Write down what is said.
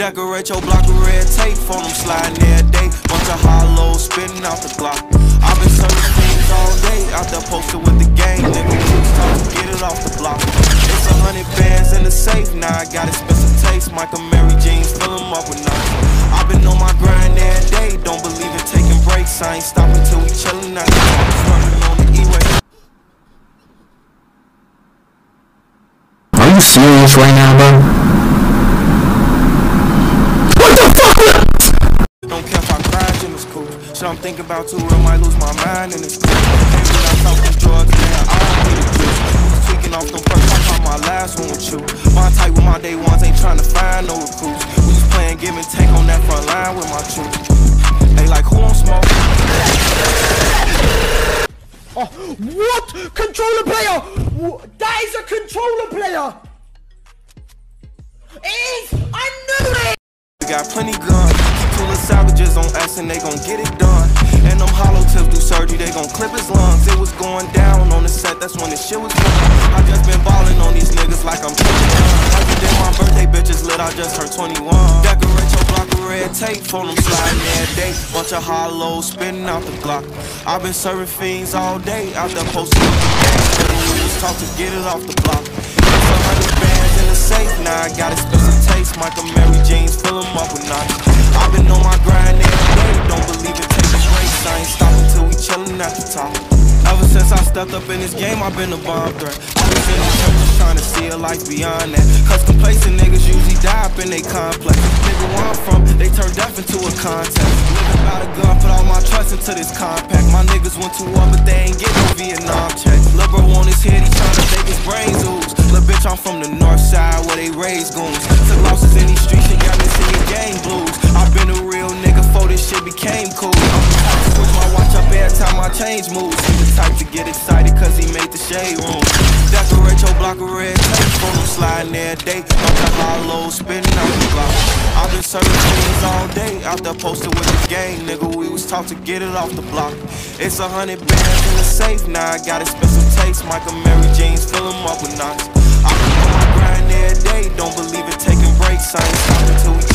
Decorate your block with red tape, phone them sliding every day. Bunch of hollows spitting out the Glock. I've been serving things all day, out there posted with the gang. Nigga, we was taught to get it off the block. It's 100 bands in the safe, now I got expensive taste. Michael Mary jeans, fill them up with knots. I've been on my grind every day, don't believe in taking breaks. I ain't stopping till we chillin' out the running on the E-way. Are you serious right now, bro? What the fuck? Don't care if I crash in this coupe. Shit I'm thinking about too real, might lose my mind in this coupe. Maybe I talk from drugs, man, I don't need a juice. Tweaking off them perks, I caught my last one with you. My type with my day ones ain't trying to find no recruits. We just playing give and take on that front line with my truth. They like, who on smoke? Oh, what? Controller player! That is a controller player! I knew it! We got plenty guns, keep pulling savages on us and they gon' get it done. And them hollow tips do surgery, they gon' clip his lungs. It was going down on the set, that's when the shit was done. I just been ballin' on these niggas like I'm 21. Every day my birthday bitch is lit, I just turned 21. Decorate your block with red tape, phone them sliding every day. Bunch of hollows spitting out the Glock. I've been serving fiends all day, out there posting with the gang. We was taught to get it off the block. It's 100 bands in the safe, now I got expensive taste. Michael Mary jeans, fill them up with knots. I've been on my grind every day, don't believe in taking breaks. I ain't stopping till we chillin' at the top. Ever since I stepped up in this game, I've been a bomb threat. I was in the church trying to see a life beyond that. Cause complacent niggas usually die up in they complex. Nigga, where I'm from, they turn death into a contest. Living by the gun, put all my trust into this compact. My niggas went to war, but they ain't get no Vietnam checks. Lil' bro on his head, he tryna make his brains ooze. Lil' bitch, I'm from the north side where they raise goons. Took losses in these streets and got me singing gang blues. I've been a real nigga before this shit became cool. I'm the type to switch my watch up every time I change moves. He the type to get excited cause he made the shade room. Decorate your block with red tape, phone them sliding every day. Bunch of hollows spitting out the block. I've been serving things all day, out there posted with the gang. Nigga, we was taught to get it off the block. It's 100 bands in the safe, now I got expensive taste. Michael Mary jeans, fill them up with knots. I've been on my grind every day, don't believe in taking breaks. I ain't stopping till we